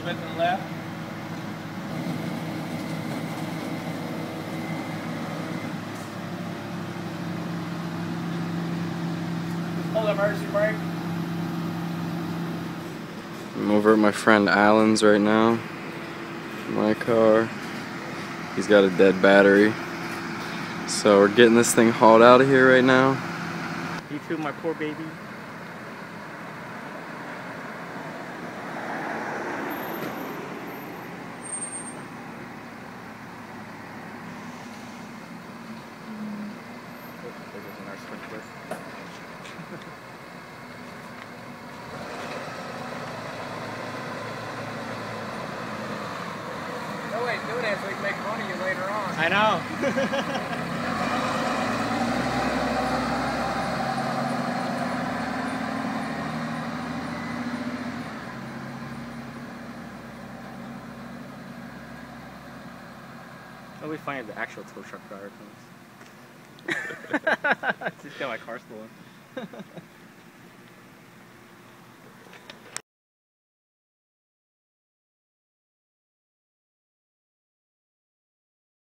bit to the left. Just pull the emergency brake. I'm over at my friend Alan's right now. My car. He's got a dead battery. So we're getting this thing hauled out of here right now. You too, my poor baby. No way, do that so we can make fun of you later on. I know. It'll be funny if the actual tow truck driver comes. Just got my car stolen.